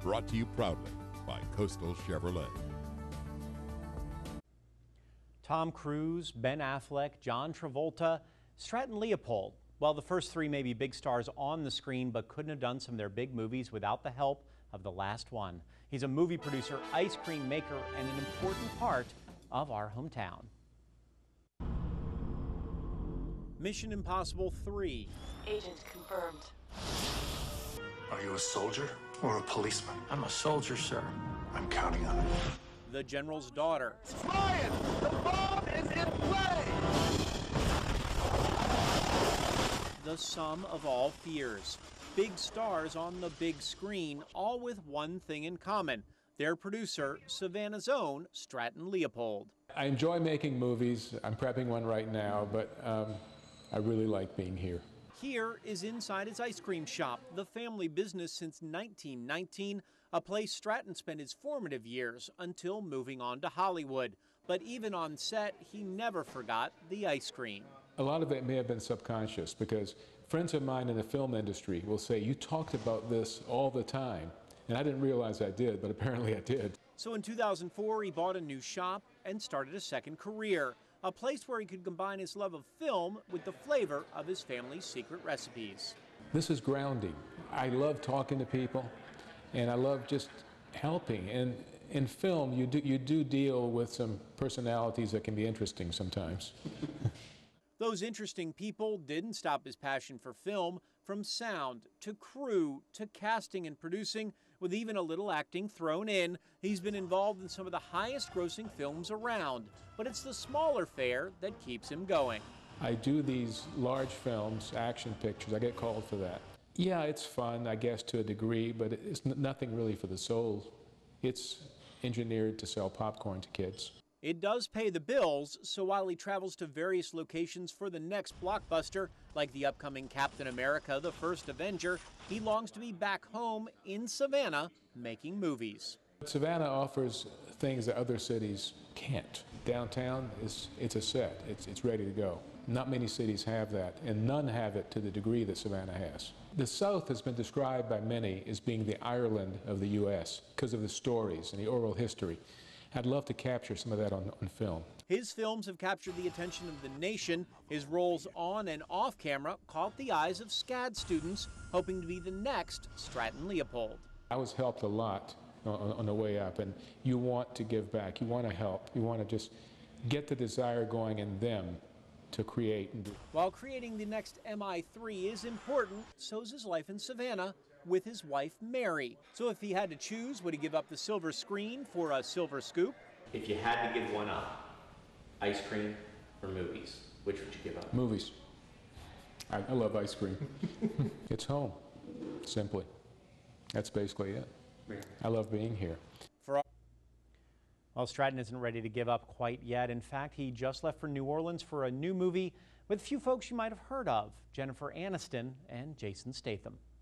Brought to you proudly by Coastal Chevrolet. Tom Cruise, Ben Affleck, John Travolta, Stratton Leopold. Well, the first three may be big stars on the screen, but couldn't have done some of their big movies without the help of the last one. He's a movie producer, ice cream maker, and an important part of our hometown. Mission Impossible 3. Agent confirmed. Are you a soldier or a policeman? I'm a soldier, sir. I'm counting on it. The General's Daughter. Ryan, the bomb is in play! The Sum of All Fears. Big stars on the big screen, all with one thing in common. Their producer, Savannah's own Stratton Leopold. I enjoy making movies. I'm prepping one right now, but I really like being here. Here is inside his ice cream shop, the family business since 1919, a place Stratton spent his formative years until moving on to Hollywood. But even on set, he never forgot the ice cream. A lot of it may have been subconscious because friends of mine in the film industry will say, "You talked about this all the time." And I didn't realize I did, but apparently I did. So in 2004, he bought a new shop and started a second career, a place where he could combine his love of film with the flavor of his family's secret recipes. This is grounding. I love talking to people, and I love just helping. And in film, you do deal with some personalities that can be interesting sometimes. Those interesting people didn't stop his passion for film, from sound to crew to casting and producing, with even a little acting thrown in. He's been involved in some of the highest grossing films around, but it's the smaller fare that keeps him going. I do these large films, action pictures. I get called for that. Yeah, it's fun, I guess, to a degree, but it's nothing really for the soul. It's engineered to sell popcorn to kids. It does pay the bills, so while he travels to various locations for the next blockbuster, like the upcoming Captain America: The First Avenger, he longs to be back home in Savannah making movies. Savannah offers things that other cities can't. Downtown, it's a set. It's ready to go. Not many cities have that, and none have it to the degree that Savannah has. The South has been described by many as being the Ireland of the U.S. because of the stories and the oral history. I'd love to capture some of that on film. His films have captured the attention of the nation. His roles on and off camera caught the eyes of SCAD students, hoping to be the next Stratton Leopold. I was helped a lot on the way up, and you want to give back. You want to help. You want to just get the desire going in them to create. While creating the next MI3 is important, so's his life in Savannah with his wife, Mary. So if he had to choose, would he give up the silver screen for a silver scoop? If you had to give one up, ice cream or movies, which would you give up? Movies. I love ice cream. It's home, simply. That's basically it. I love being here. Well, Stratton isn't ready to give up quite yet. In fact, he just left for New Orleans for a new movie with a few folks you might have heard of: Jennifer Aniston and Jason Statham.